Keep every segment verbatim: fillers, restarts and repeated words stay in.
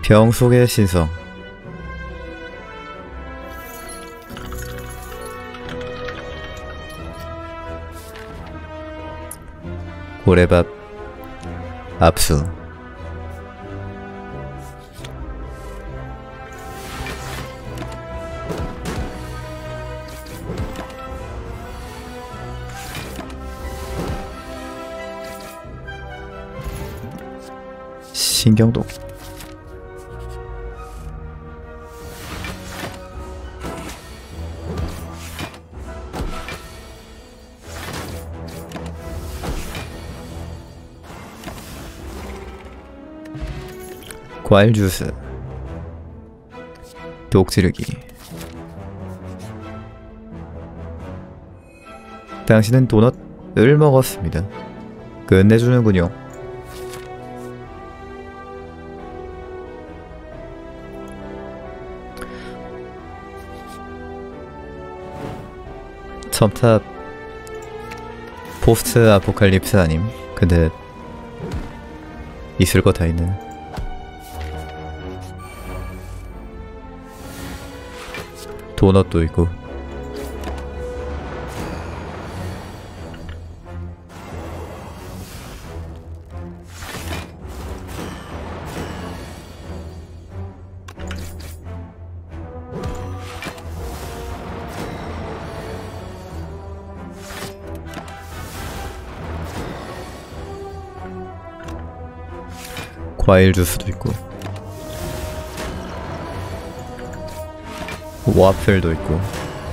병 속의 신성. 고래밥 압수. 신경독. 과일 주스. 독지르기. 당신은 도넛을 먹었습니다. 끝내주는군요. 첨탑 포스트 아포칼립스 아님? 근데 있을 거 다 있네. 도넛도 있고. 과일 주스도 있고. 와플도 있고.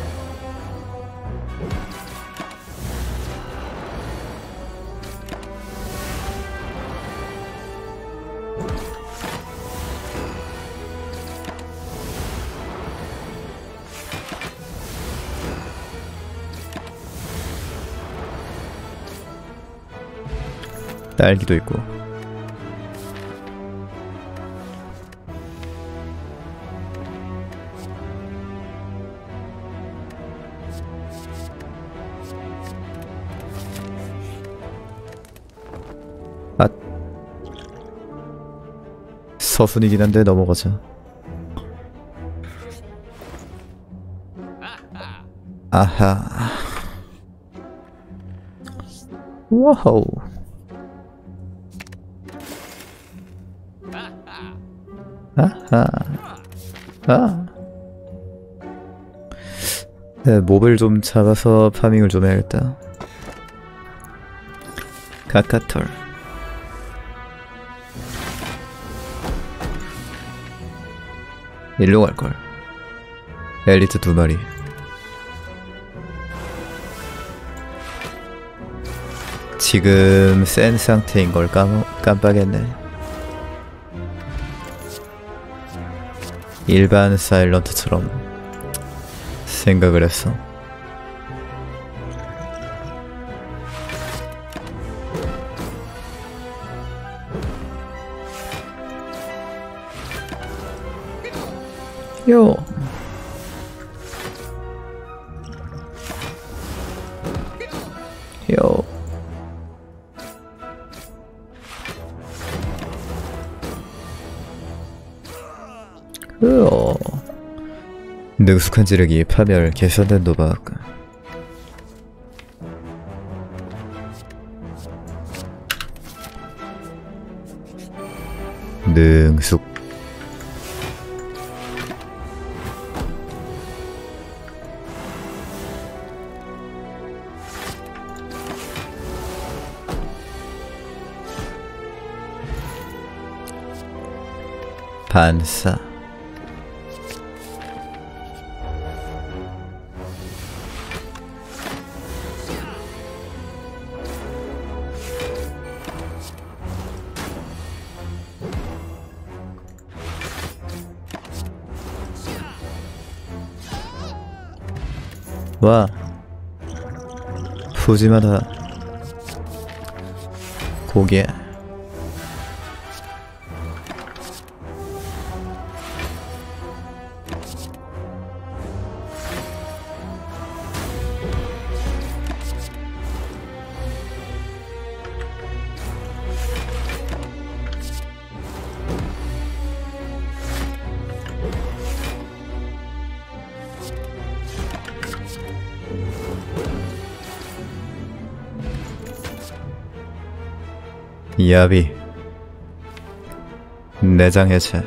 딸기도 있고. 아, 서순이긴 한데 넘어가자. 아하. 와우. 아하. 아. 네, 몹을 좀 잡아서 파밍을 좀 해야겠다. 카카털. 일로 갈걸. 엘리트 두 마리. 지금 센 상태인 걸 까먹, 깜빡했네. 일반 사일런트처럼 생각을 했어. 요. 요. 으어. 능숙한 지르기 파멸 개선된 도박. 능숙. 반사. 와, 푸짐하다. 고개. 야비 내장 해체.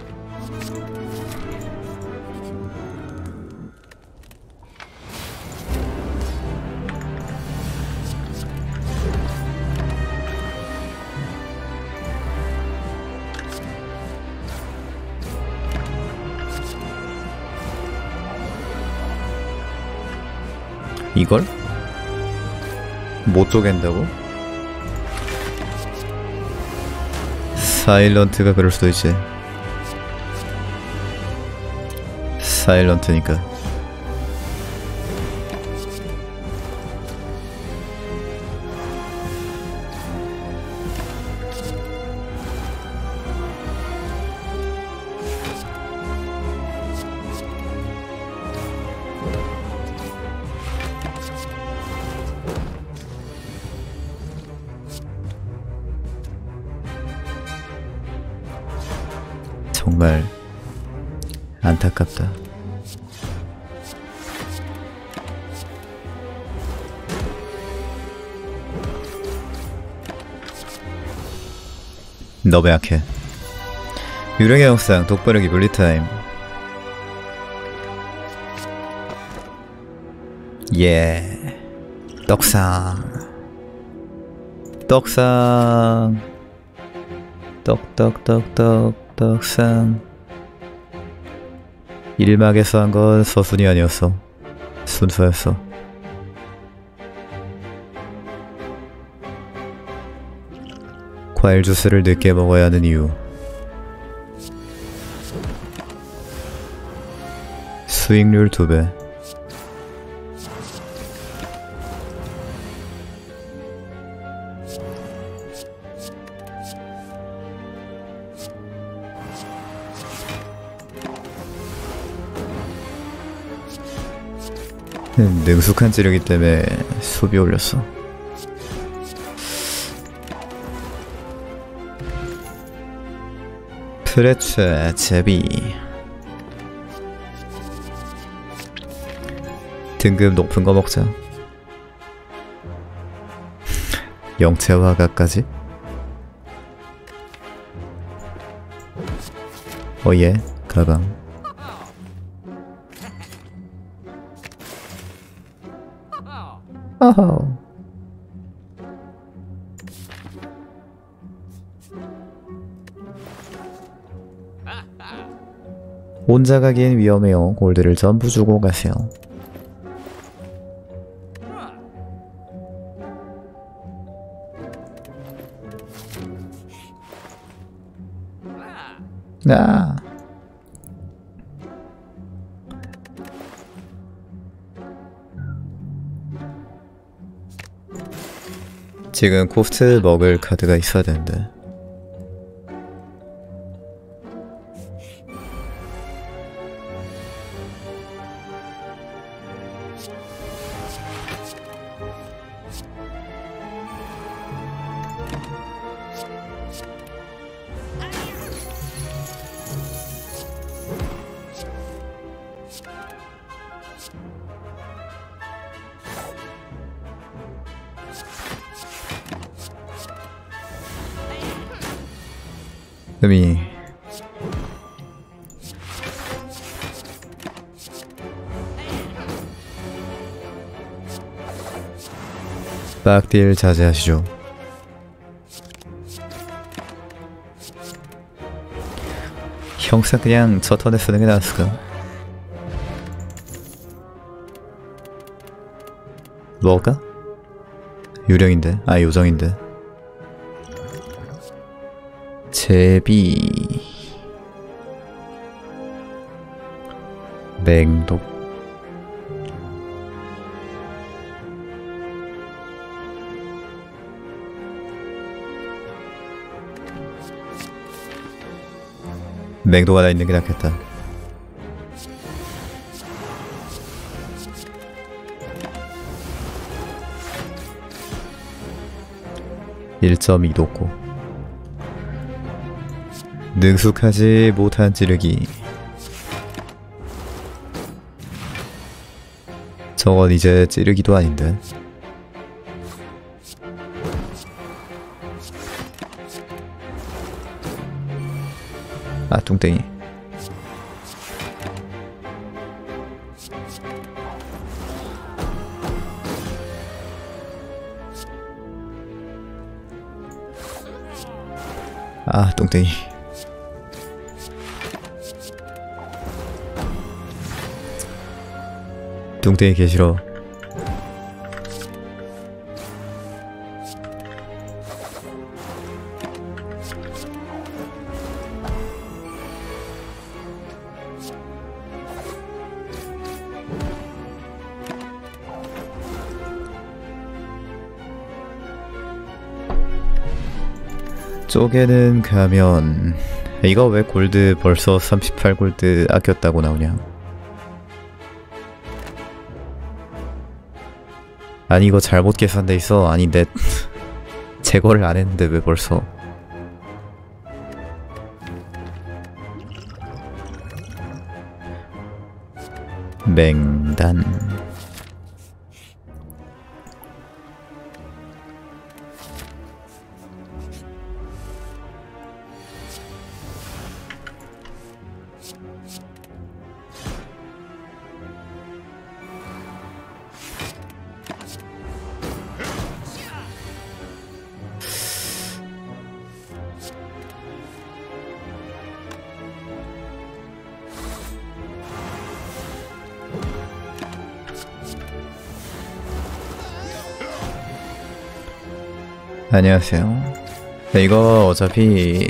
이걸? 못 쪼갠다고? 사일런트가 그럴 수도 있지. 사일런트니까. 정말 안타깝다. 너무 약해. 유령의 영상 독바르기 분리타임. 예. 떡상 떡상 떡떡떡떡 떡상. 일막에서 한 건 서순이 아니었어. 순서였어. 과일 주스를 늦게 먹어야 하는 이유. 수익률 두 배. 능숙한 찌르기 때문에 수비 올렸어. 프레츠 제비. 등급 높은 거 먹자. 영체화가까지? 어예 가방. 어허. 혼자 가기엔 위험해요. 골드를 전부 주고 가세요. 아. 지금 코스트 먹을 카드가 있어야 되는데. 음이 빡딜 자제하시죠. 형사 그냥 저 턴에 쓰는 게 나았을까? 먹을까? 유령인데? 아 요정인데. 제비 맹독 맹독 하나 있는 게 낫겠다. 일 점 이 도고 능숙하지 못한 찌르기. 저건 이제 찌르기도 아닌데. 아 뚱땡이. 아 뚱땡이. 뚱땡이 개 싫어. 쪼개는 가면 이거 왜 골드 벌써 삼십팔 골드 아꼈다고 나오냐. 아니 이거 잘못 계산돼 있어. 아니 내 제거를 안 했는데 왜 벌써. 맹단. 안녕하세요. 네, 이거 어차피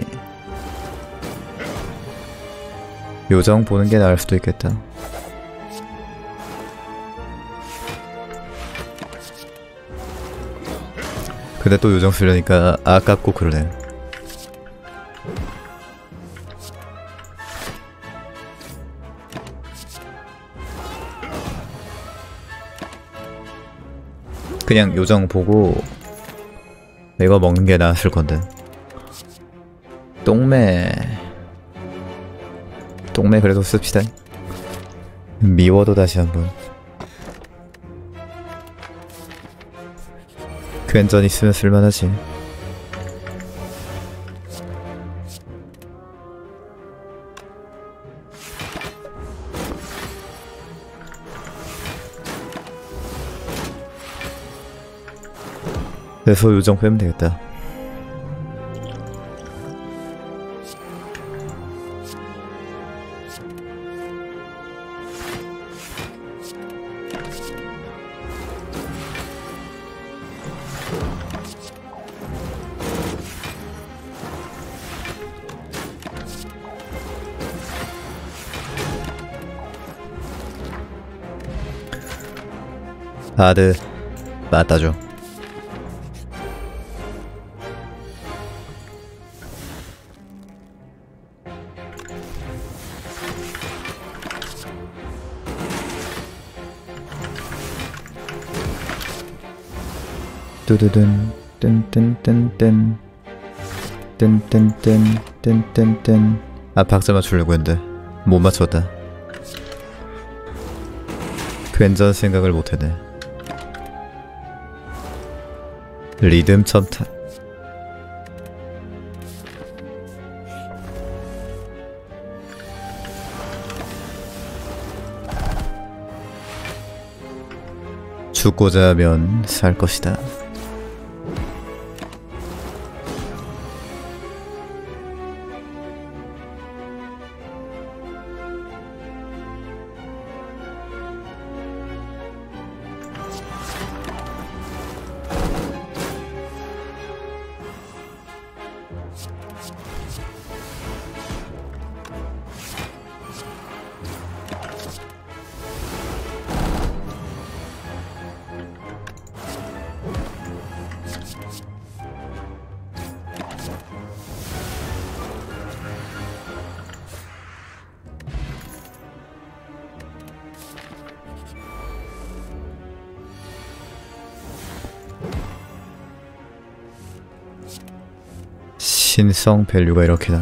요정 보는 게 나을 수도 있겠다. 근데 또 요정 쓰려니까 아깝고 그러네. 그냥 요정 보고 이거 먹는 게 나았을 건데. 똥매. 똥매 그래도 씁시다. 미워도 다시 한번. 괜전 있으면 쓸만하지. 그래서 요정 빼면 되겠다. 아드 맞다죠. 뚜두둔 뜬뜬뜬뜬 뜬뜬뜬 뜬뜬뜬. 아 박자 맞추려고 했는데 못 맞췄다. 괜전 생각을 못했네. 리듬 첨타. 죽고자 하면 살 것이다. 신성 밸류가 이렇게다.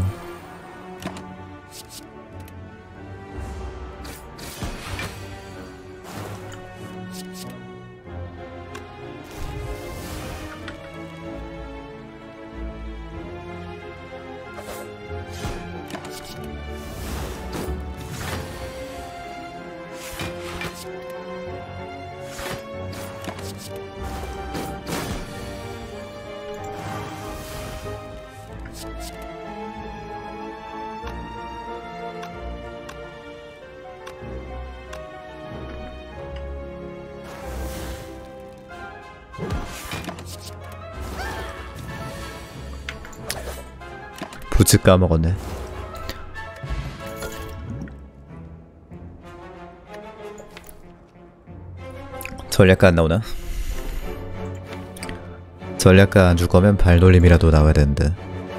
부츠 까먹었네. 전략가 안 나오나? 전략가 안 줄 거면 발놀림이라도 나와야 되는데.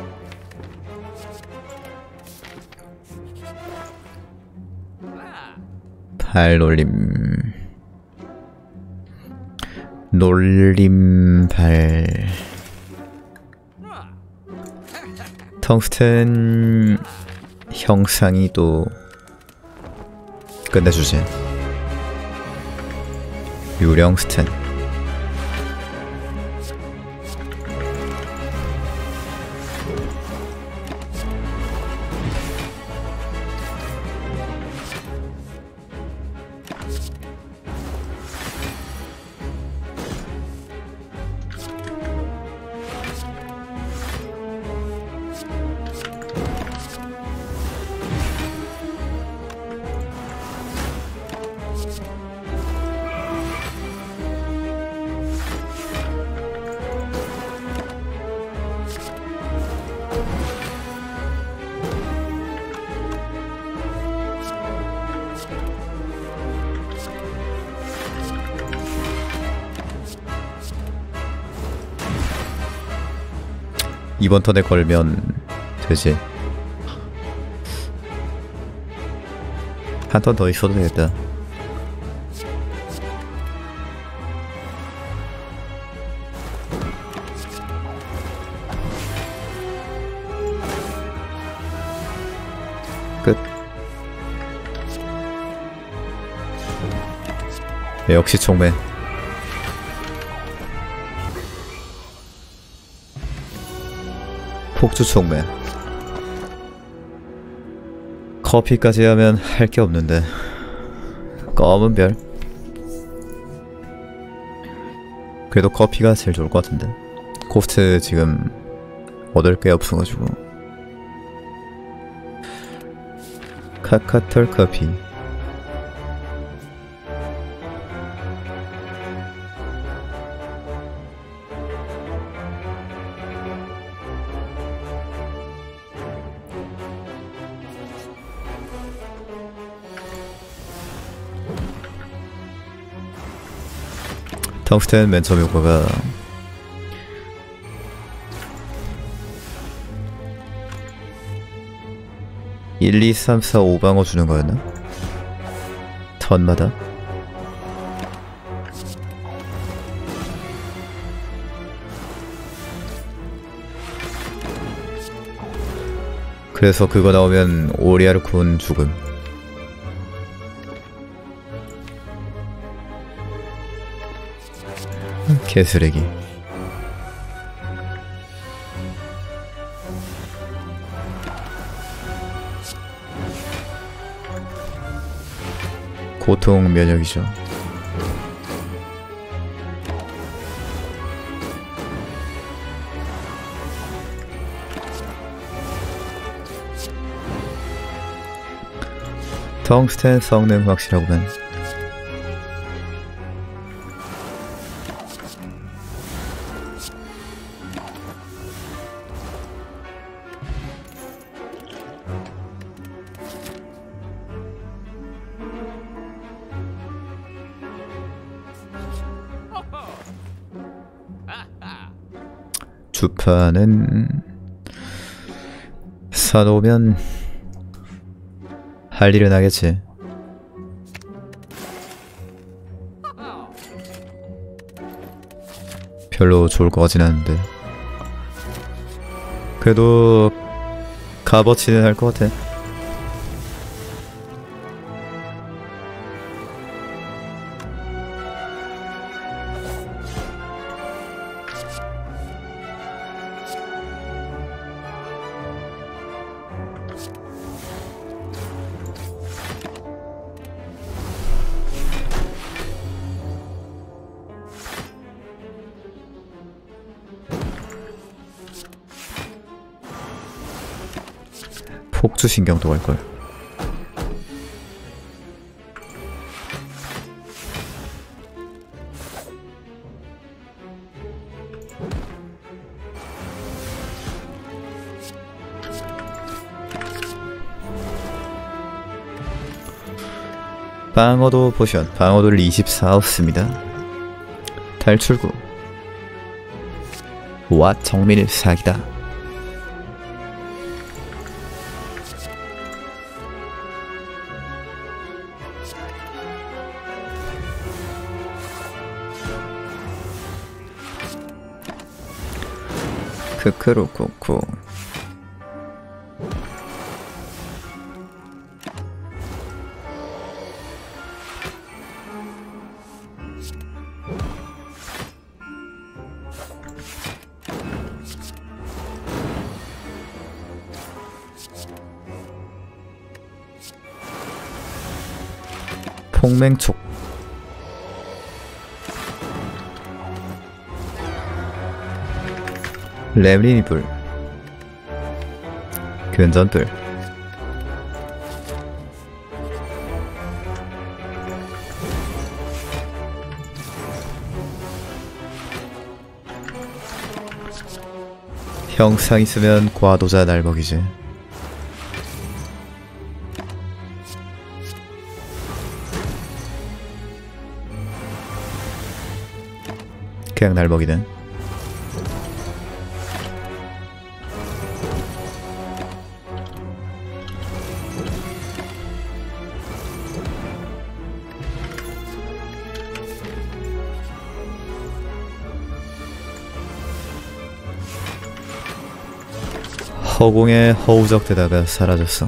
발놀림. 놀림발. 텅스텐 형상이 또 끝내주지. 유령스텐. 이번 턴에 걸면 되지. 한 턴 더 있어도 되겠다. 끝. 역시 총맨. 폭주 총맨. 커피까지 하면 할 게 없는데. 검은 별. 그래도 커피가 제일 좋을 것 같은데. 코스트 지금 얻을 게 없어가지고. 카카털 커피. 텅스텐 맨 처음 효과가 일, 이, 삼, 사, 오 방어 주는 거였나? 턴마다? 그래서 그거 나오면 오리아르 군 죽음. 개쓰레기. 고통 면역이죠. 텅스텐 성능 확실하구만. 주파는 사놓으면 할 일은 하겠지. 별로 좋을 것 같진 않은데. 그래도 값어치는 할 것 같아. 폭주 신경도 갈걸. 방어도 포션, 방어도를 이십사 없습니다. 탈출구. 와, 정밀 사기다. 크크로코코. 폭맹촉. 렘리니불. 근전불. 형상 있으면 과도자 날먹이지. 그냥 날먹이는. 허공에 허우적대다가 사라졌어.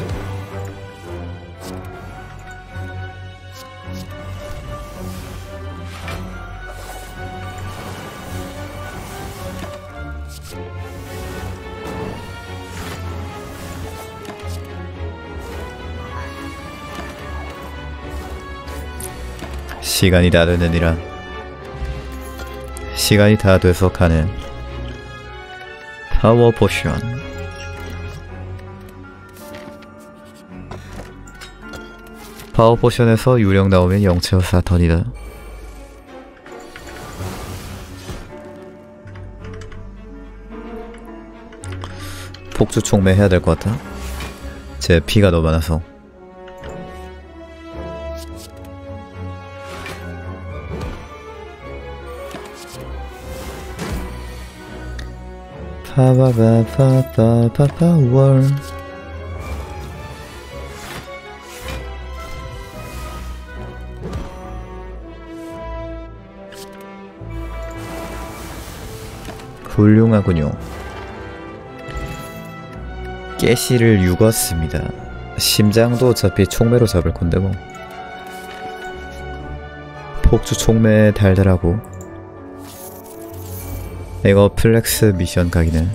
시간이 다 되느니라. 시간이 다 돼서 가는 파워 포션. 파워 포션에서 유령 나오면 영체어 사턴이다. 폭주 총매 해야 될 것 같아. 제 피가 너무 많아서. 파바바바바바바월. 훌륭하군요. 깨씨를 육었습니다. 심장도 어차피 총매로 잡을 건데 뭐. 폭주 총매 달달하고. 이거 플렉스 미션 각이네.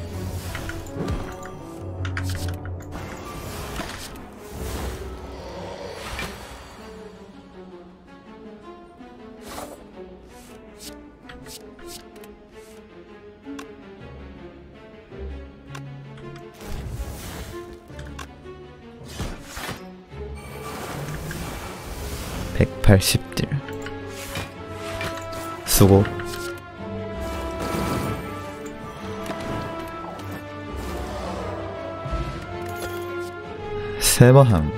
백팔십 딜. 수고. 세머항.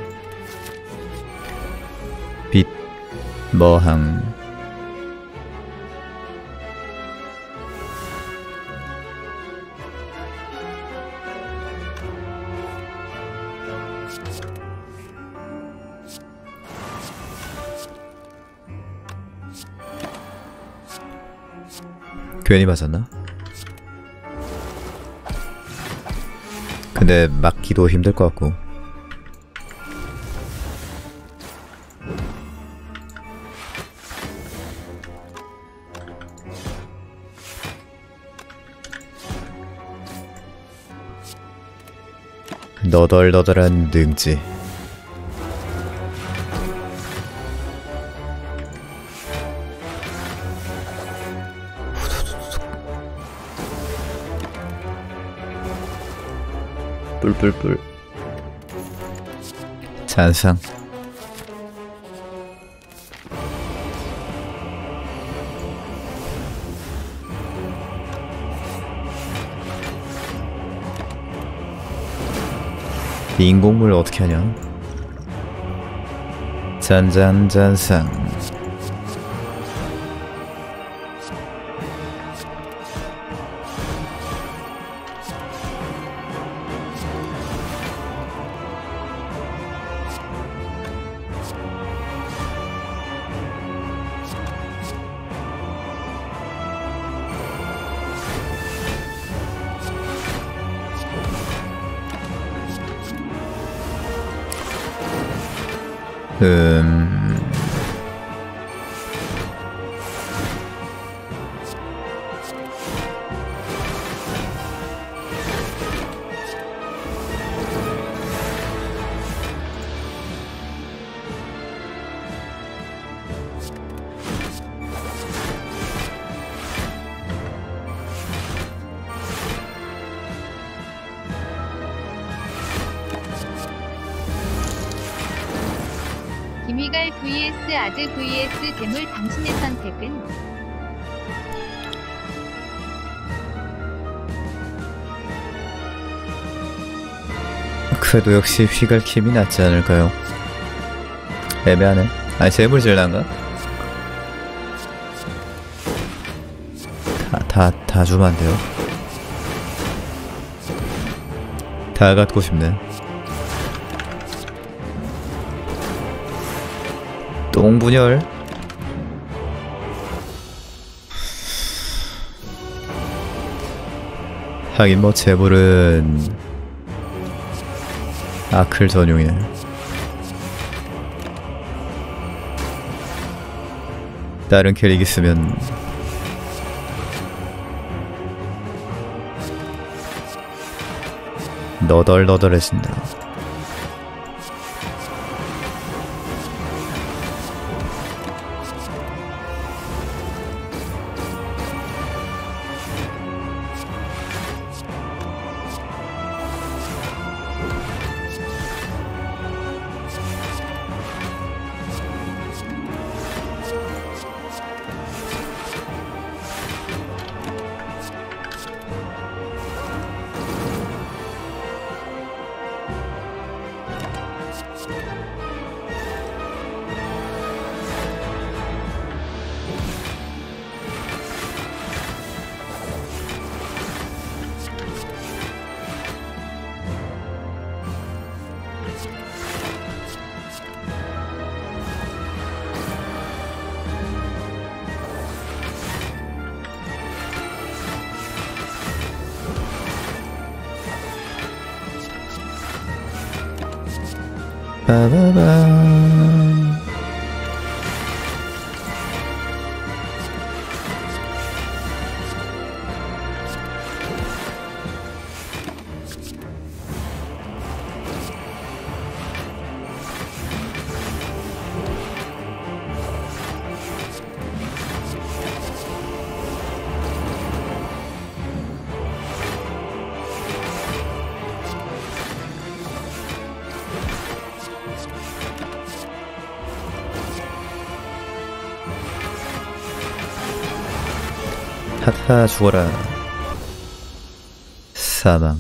빛 머항. 괜히 맞았나? 근데 막기도 힘들 것 같고. 너덜너덜한 능지. 뿔뿔뿔. 잔상. 인공물 어떻게 하냐? 잔잔잔상. 음... 김희갈 vs 아드 vs 재물 당신의 선택은? 그래도 역시 휘갈킴이 낫지 않을까요? 애매하네. 아니 재물 질난가? 다, 다, 다 주면 안 돼요? 다 갖고 싶네. 똥분열. 하긴 뭐 재물은 아클 전용이네. 다른 캐릭 있으면 너덜너덜해진다. 빠바밤. 하하 죽어라. 사망.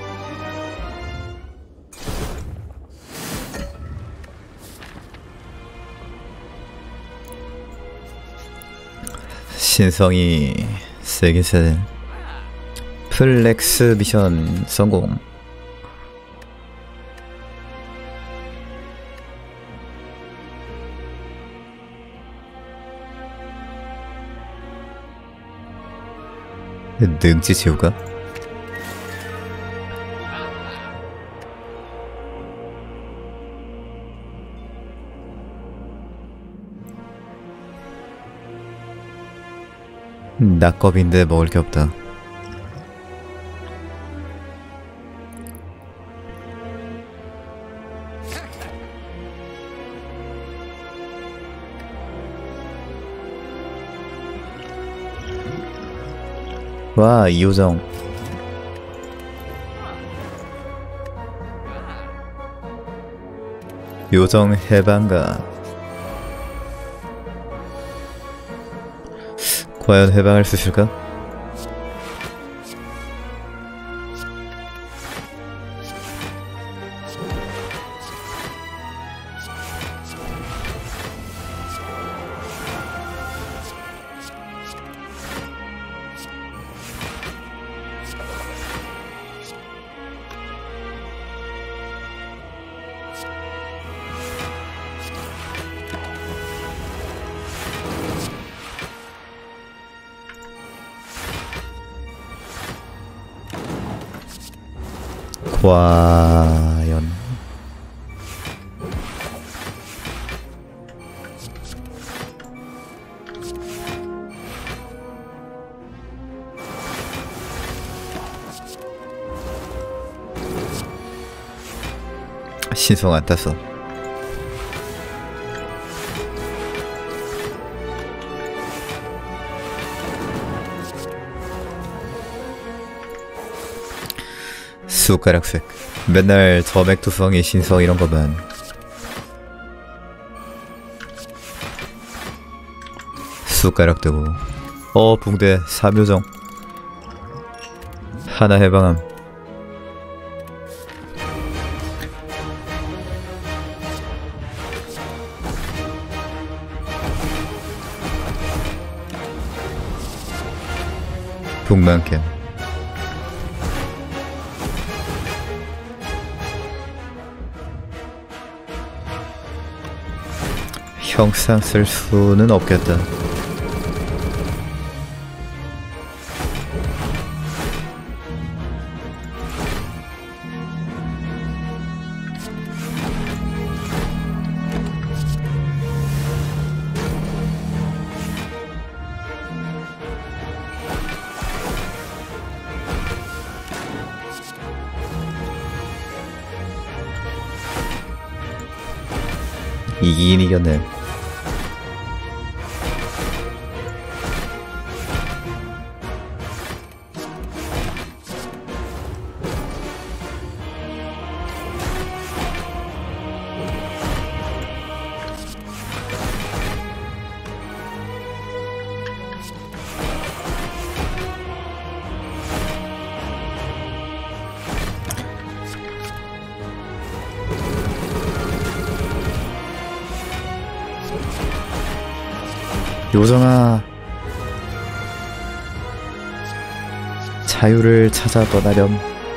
신성이 세긴 세네. 플렉스 미션 성공. 능지 지우가? 낙겁인데 먹을 게 없다. 와, 이호정. 요정 해방가. 과연 해방할 수 있을까? 과연 신성 안 땄어. 숟가락색. 맨날 점액투성이 신성 이런 거만. 숟가락 뜨고. 어 붕대 삼요정. 하나 해방함. 북만캔. 형상 쓸 수는 없겠다. 이기긴 이겼네. 요정아, 자유를 찾아 떠나렴.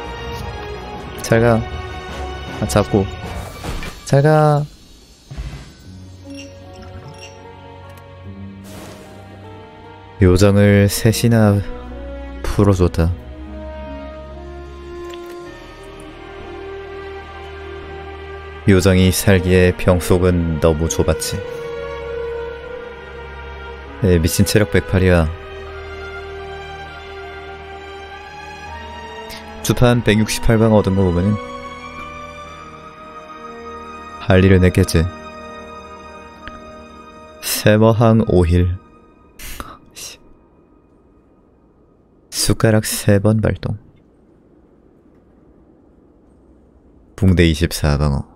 잘가. 아, 잡고 잘가. 요정을 셋이나 풀어줬다. 요정이 살기에 병속은 너무 좁았지. 네, 미친 체력 백팔이야. 주판 백육십팔 방 얻은 거 보면은 할 일은 했겠지. 세머항 오 힐. 숟가락 세 번 발동. 붕대 이십사 방어.